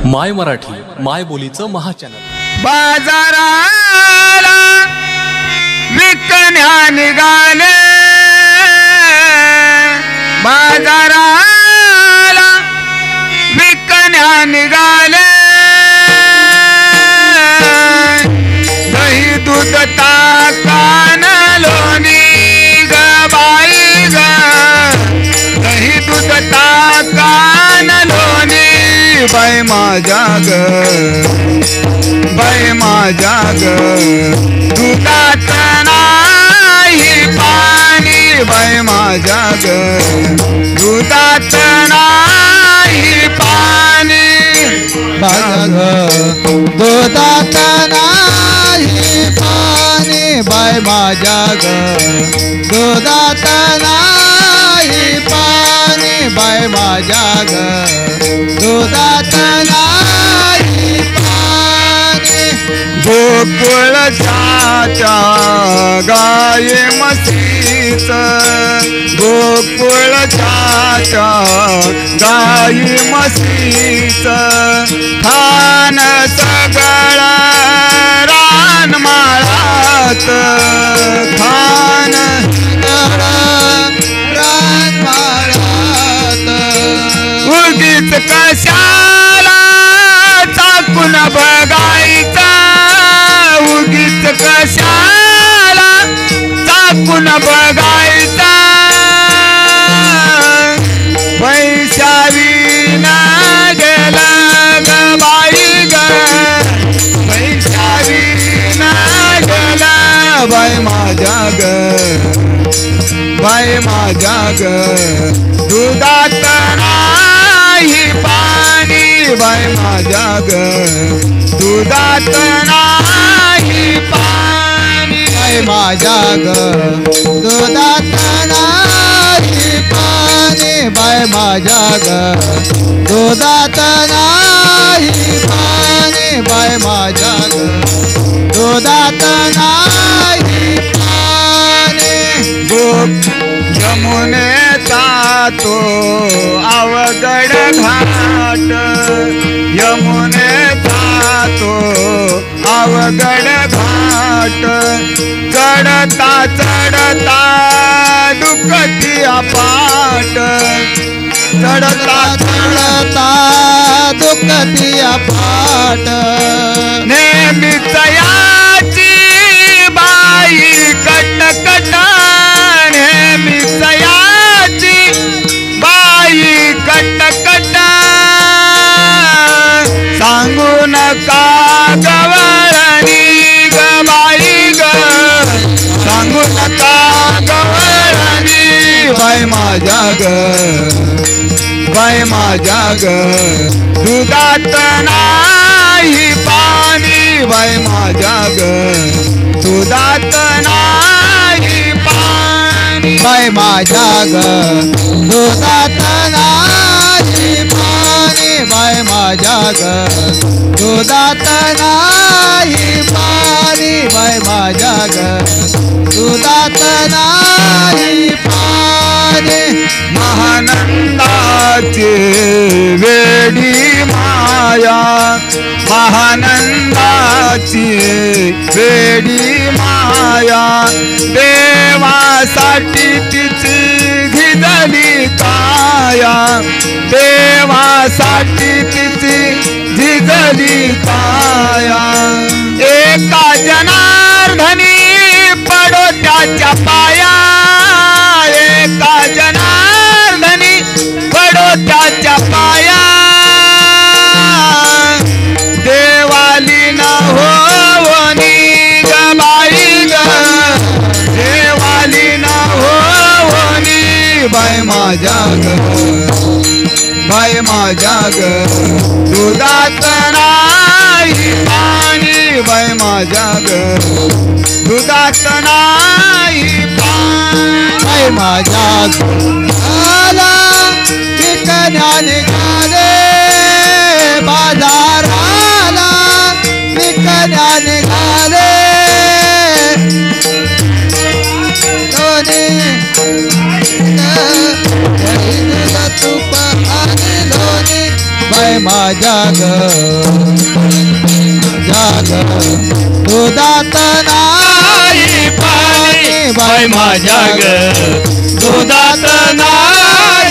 माय मराठी माय बोलीचं महाचॅनल। बाजाराला विकण्या निघाले, बाजाराला विकण्या निघाले, दही दूध ताकान लोणी ग बाई ग, दही दूध ताकान लोणी बाई माझ्या ग, बाई माझ्या ग, दुधात नाही पाणी बाई माझ्या ग, दुधात नाही पाणी माझ्या ग, दुधात नाही पाणी बाई माझ्या ग, दुधात नाही पाणी बाई माझ्या ग, दुधात नाही पाणी। गोकुळच्या गाय म्हशीच, गोकुळच्या गाय म्हशीच, खान सगळं रानमाळात, खान रानमाळात, उगीच कशाला चाकून बघायचा, उगीच कशाला चाकून बघायचा, पैशाविना गेला ग बाई ग, पैशाविना गेला बाई माझ्या ग, बाई माझ्या ग, दुधात नाही पाणी बाई माझ्या ग, दुधात नाही पाणी बाई माझ्या ग, दुधात नाही पाणी बाई माझ्या ग, दुधात नाही पाणी बाई माझ्या ग, दुधात नाही पाणी। यमुनेचा तो अवघड घाट, यमुनेचा तो अवघड घाट, चढता चढता दुखती अपाट, चढता चढता दुखती अपाट, नेहमीच याची बाई कटकट, नेहमीच याची बाई कटकट, सांगू नका गवळणी ग बाई ग, सांगू नका गवळणी बाई माझ्या ग, बाई माझ्या ग, दुधात नाही पाणी बाई माझ्या ग, दुधात नाही पाणी बाई माझ्या ग, दुधात नाही पाणी बाई माझ्या ग, दुधात नाही पाणी बाई माझ्या ग, दुधात नाही पाणी। महानंदाची वेडी माया, महानंदाची वेडी माया, देवासाठी तिची झिजली काया, देवासाठी तिची झिजली काया, एका जनार्दनी पडो त्याच्या पाया, एका जनार्दनी पडो त्याच्या पाया, देवाली न होवनी ग बाई ग, देवाली न होवनी बाई माझ्या ग, बाई माझ्या ग, दुधात नाही पाणी बाई माझ्या ग, दुधात नाही पाणी बाई माझ्या ग, आला विकण्या निघाले, बाजाराला विकण्या निघाले, लोणी तूप आणि लोणी बाई माझ्या माझ्या दुधात नाही पाणी बाई माझ्या दुधात नाही